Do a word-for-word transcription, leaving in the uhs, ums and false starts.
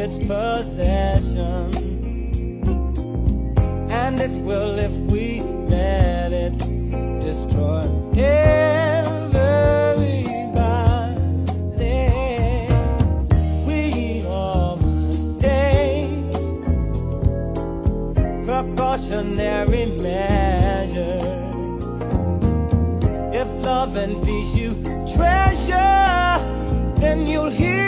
its possession, and it will if we let it destroy everybody. We all must take precautionary measures. If love and peace you treasure, then you'll hear